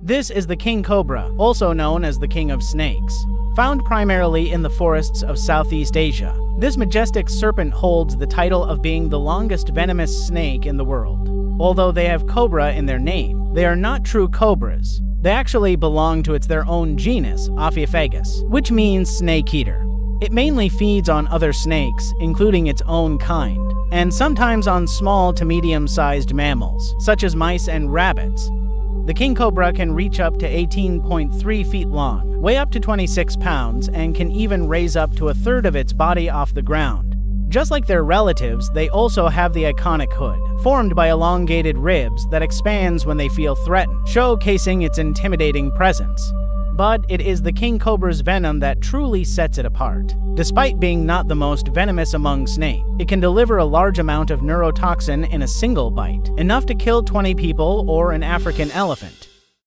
This is the King Cobra, also known as the King of Snakes. Found primarily in the forests of Southeast Asia, this majestic serpent holds the title of being the longest venomous snake in the world. Although they have cobra in their name, they are not true cobras. They actually belong to their own genus, Ophiophagus, which means snake eater. It mainly feeds on other snakes, including its own kind, and sometimes on small to medium-sized mammals, such as mice and rabbits. The king cobra can reach up to 18.3 feet long, weigh up to 26 pounds, and can even raise up to a third of its body off the ground. Just like their relatives, they also have the iconic hood, formed by elongated ribs that expands when they feel threatened, showcasing its intimidating presence. But it is the king cobra's venom that truly sets it apart. Despite being not the most venomous among snakes, it can deliver a large amount of neurotoxin in a single bite, enough to kill 20 people or an African elephant.